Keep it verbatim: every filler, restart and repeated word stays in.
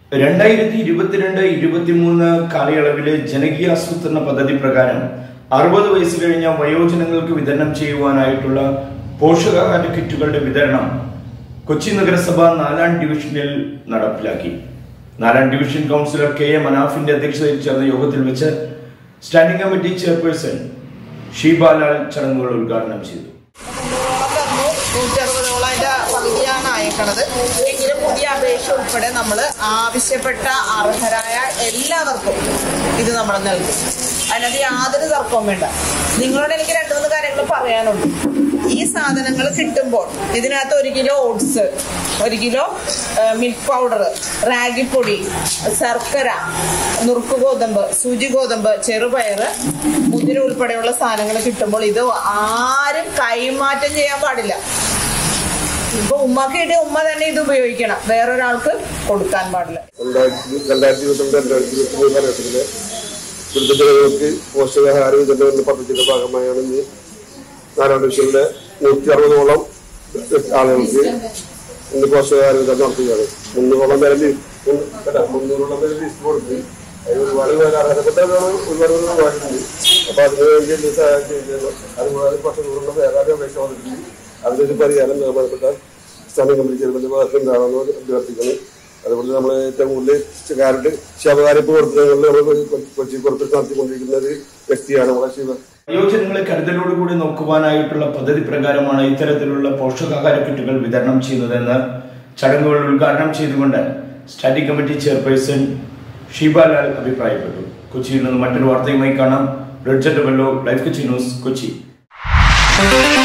രണ്ടായിരത്തി ഇരുപത്തിരണ്ട് ഇരുപത്തിമൂന്ന് കാലയളവിലെ ജനകീയ ആസൂത്രണ പദ്ധതി പ്രകാരം അറുപത് വയസ്സ് കഴിഞ്ഞ വയോജനങ്ങൾക്ക് വിതരണം ചെയ്യുവാനായിട്ടുള്ള പോഷകാഹാര കിറ്റുകളുടെ വിതരണം കൊച്ചി നഗരസഭ നാലാം ഡിവിഷനിൽ നടപ്പിലാക്കി. നാലാം ഡിവിഷൻ കൗൺസിലർ കെ എ മനാഫിന്റെ അധ്യക്ഷതയിൽ ചേർന്ന യോഗത്തിൽ വെച്ച് സ്റ്റാൻഡിംഗ് കമ്മിറ്റി ചെയർപേഴ്സൺ ഷീബാലാൽ ചടങ്ങുകൾ ഉദ്ഘാടനം ചെയ്തു. പകുതിയാണ് അയക്കണത്. എങ്കിലും പുതിയ അപേക്ഷ ഉൾപ്പെടെ നമ്മൾ ആവശ്യപ്പെട്ട അർഹരായ എല്ലാവർക്കും ഇത് നമ്മൾ നൽകും. അതിനകത്ത് യാതൊരു തർക്കവും വേണ്ട. നിങ്ങളോട് എനിക്ക് രണ്ടു മൂന്ന് കാര്യങ്ങൾ പറയാനുണ്ട്. ഈ സാധനങ്ങൾ കിട്ടുമ്പോൾ ഇതിനകത്ത് ഒരു കിലോ ഓട്സ്, ഒരു കിലോ മിൽക്ക് പൗഡർ, റാഗിപ്പൊടി, ശർക്കര, നുറുക്ക് ഗോതമ്പ്, സൂചി ഗോതമ്പ്, ചെറുപയർ, മുതിര ഉൾപ്പെടെയുള്ള സാധനങ്ങൾ കിട്ടുമ്പോൾ ഇത് ആരും കൈമാറ്റം ചെയ്യാൻ പാടില്ല. ഇപ്പൊ ഉമ്മക്ക് ഇടേ ഉമ്മ തന്നെ ഇത് ഉപയോഗിക്കണം, വേറൊരാൾക്ക് കൊടുക്കാൻ പാടില്ല. രണ്ടായിരത്തി ഇരുപത്തിരണ്ട് രണ്ടായിരത്തി ഇരുപത്തി മൂന്ന് കാലഘട്ടത്തിലെ ദുരിതജനങ്ങൾക്ക് പോഷകാഹാര വിതരണ പദ്ധതിയുടെ ഭാഗമായാണ് ഇന്ന് നാലാം ഡിവിഷനിലെ നൂറ്റി അറുപതോളം ആളുകൾക്ക് ഇന്ന് പോഷകാഹാര വിതരണം നടത്തുകയാണ്. മുന്നൂറോളം പേരെ മുന്നൂറോളം പേര് ലിസ്റ്റ് കൊടുത്ത് ഒരുപാട് പേര് അർഹതപ്പെട്ടവരാണ് ഒരുപാട് പേര് വാങ്ങിയിട്ടുണ്ട്. അപ്പൊ അതിനുവേണ്ടി എന്ത് സഹായം ചെയ്യുന്നത് അതുപോലെ പശുക്കളുടെ വേറെ അപേക്ഷ വന്നിട്ടുണ്ട്. അതിനൊരു പരിഹാരം ബഹുമാനപ്പെട്ട സ്റ്റാൻഡിംഗ് കമ്മിറ്റി ചെയർമാന്റെ ഭാഗത്ത് ഉണ്ടാകുമെന്ന് അഭ്യർത്ഥിക്കുന്നു. അതുപോലെ നമ്മൾ ഏറ്റവും കൂടുതൽ കാരറ്റ് ശവകാരിപ്പ് കൊടുക്കുന്നതിൽ നമ്മൾ കൊച്ചി പുറത്ത് നടത്തിക്കൊണ്ടിരിക്കുന്ന ഒരു വ്യക്തിയാണ് നമ്മുടെ ശിവ. വയോജനങ്ങളെ കരുതലോടുകൂടി നോക്കുവാനായിട്ടുള്ള പദ്ധതി പ്രകാരമാണ് ഇത്തരത്തിലുള്ള പോഷകാഹാര കിറ്റുകൾ വിതരണം ചെയ്യുന്നതെന്ന് ചടങ്ങുകൾ ഉദ്ഘാടനം ചെയ്തുകൊണ്ട് സ്റ്റാൻഡിംഗ് കമ്മിറ്റി ചെയർപേഴ്സൺ ഷീബാലാൽ അഭിപ്രായപ്പെട്ടു. കൊച്ചിയിൽ നിന്ന് മറ്റൊരു വാർത്തയുമായി കാണാം. Bridget Vello, life Kochi news, Kochi.